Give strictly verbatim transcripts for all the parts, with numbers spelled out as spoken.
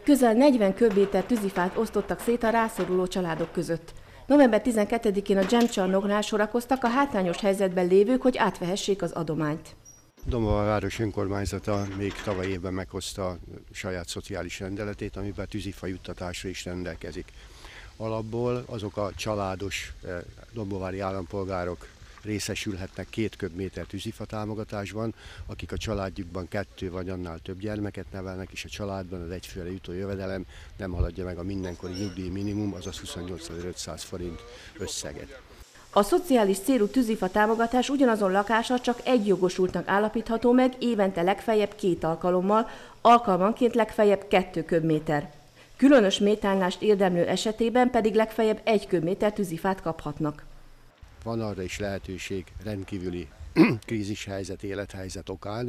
Közel negyven köbméter tűzifát osztottak szét a rászoruló családok között. november tizenkettedikén a dzsemcsarnoknál sorakoztak a hátrányos helyzetben lévők, hogy átvehessék az adományt. Dombóval város önkormányzata még tavaly évben meghozta a saját szociális rendeletét, amiben tűzifa juttatásra is rendelkezik. Alapból azok a családos dombóvári állampolgárok részesülhetnek két köbméter tűzifa támogatásban, akik a családjukban kettő vagy annál több gyermeket nevelnek, és a családban az egyfőre jutó jövedelem nem haladja meg a mindenkori nyugdíj minimum, azaz huszonnyolcezer-ötszáz forint összeget. A szociális célú tűzifa támogatás ugyanazon lakása csak egy jogosultnak állapítható meg, évente legfeljebb két alkalommal, alkalmanként legfeljebb kettő köbméter. Különös méltánylást érdemlő esetében pedig legfeljebb egy köbméter tűzifát kaphatnak. Van arra is lehetőség rendkívüli krízishelyzet, élethelyzet okán.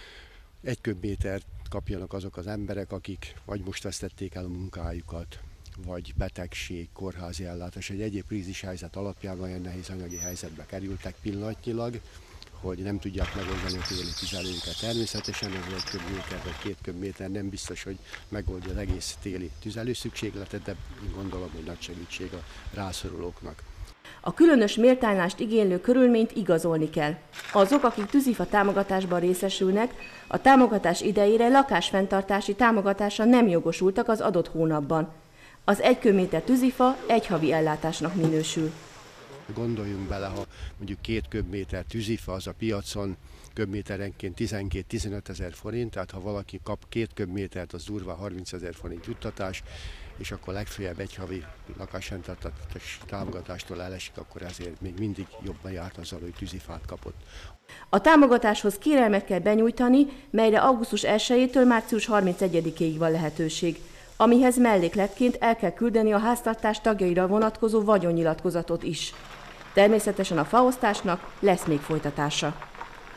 Egy köbmétert kapjanak azok az emberek, akik vagy most vesztették el a munkájukat, vagy betegség, kórházi ellátás, egy egyéb krízishelyzet alapján olyan nehéz anyagi helyzetbe kerültek pillanatnyilag, hogy nem tudják megoldani a téli tüzelőket. Természetesen ez egy köbméter vagy két köbméter nem biztos, hogy megoldja az egész téli tüzelőszükségletet, de gondolom, hogy nagy segítség a rászorulóknak. A különös méltánylást igénylő körülményt igazolni kell. Azok, akik tűzifa támogatásban részesülnek, a támogatás idejére lakásfenntartási támogatásra nem jogosultak az adott hónapban. Az egy köbméter tűzifa egy havi ellátásnak minősül. Gondoljunk bele, ha mondjuk két köbméter tűzifa, az a piacon köbméterenként tizenkét-tizenöt ezer forint, tehát ha valaki kap két köbmétert, az durva harminc ezer forint juttatás, és akkor legfeljebb egy havi lakásfenntartási támogatástól elesik, akkor ezért még mindig jobban járt azzal, hogy tűzifát kapott. A támogatáshoz kérelmet kell benyújtani, melyre augusztus elsejétől március harmincegyedikéig van lehetőség, amihez mellékletként el kell küldeni a háztartás tagjaira vonatkozó vagyonnyilatkozatot is. Természetesen a faosztásnak lesz még folytatása.